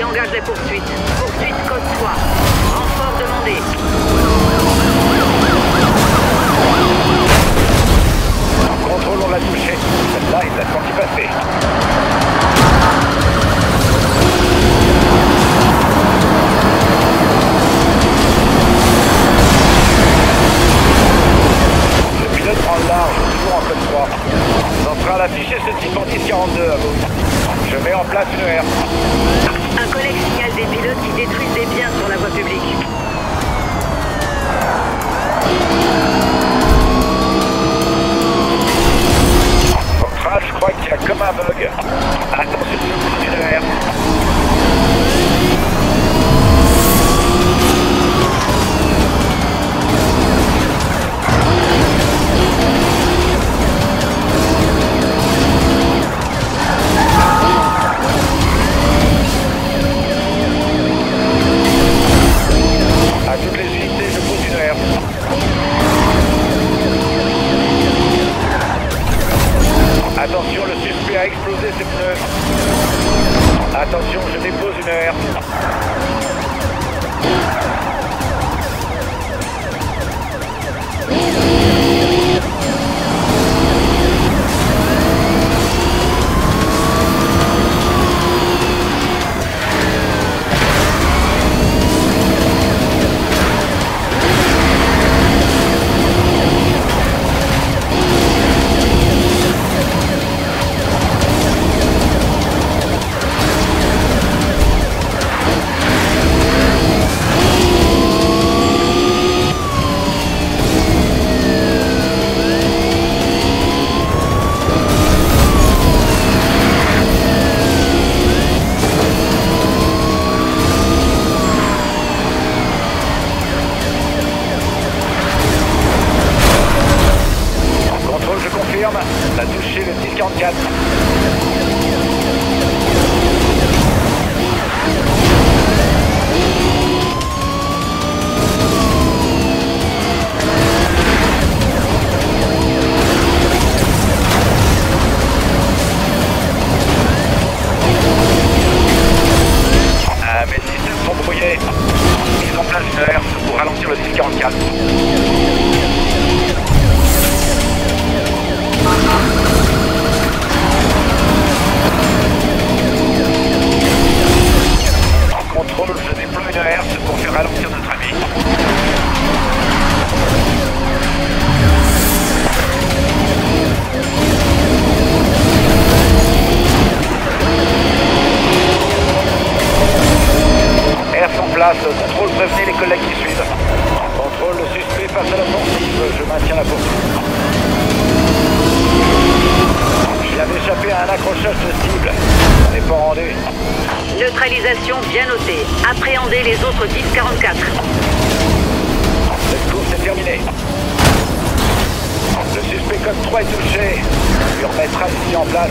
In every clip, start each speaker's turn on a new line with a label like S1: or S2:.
S1: J'engage les poursuites. Poursuite code 3. Renfort demandé.
S2: Contrôle, on l'a touché. Celle-là, il l'a senti passer. Le pilote prend le large, toujours en code 3. Central affiché ce type en 1042 à vous. Je mets en place une R.
S1: Un collègue signale des pilotes qui détruisent des biens sur la voie publique.
S2: Central, je crois qu'il y a comme un bug. Attention, je pousse une R. À toutes les unités, je pousse une R. Attention, le suspect a explosé ses pneus. Attention, je dépose une R. On a touché le 1044. Mes systèmes sont brouillés. Ils en place une heure pour ralentir le 1044. Contrôle, je déploie une herse pour faire ralentir notre ami. Herse en place, contrôle, prévenez les collègues qui suivent. Contrôle, le suspect passe à l'offensive, je maintiens la poursuite. Je viens d'échapper à un accrochage de cible. On n'est pas rendu.
S1: Neutralisation bien notée. Appréhendez les autres 1044.
S2: Cette course est terminée. Le suspect code 3 est touché. On lui remettra ici en place.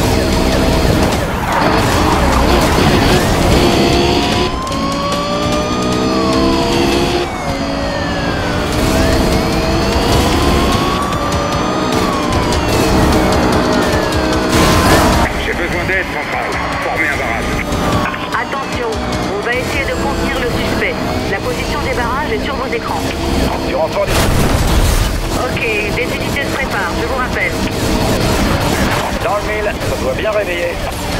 S3: J'ai besoin d'aide, Central. Formez un barrage.
S1: Attention, on va essayer de contenir le suspect. La position des barrages est sur vos écrans.
S2: Du renfort des...
S1: Ok, des unités se préparent, je vous rappelle.
S2: Dans le mille, ça doit bien réveiller.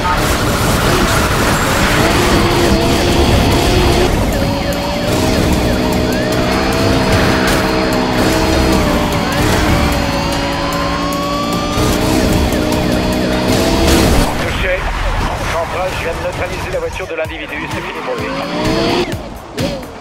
S2: Touché. Central, je viens de neutraliser la voiture de l'individu, c'est fini pour lui.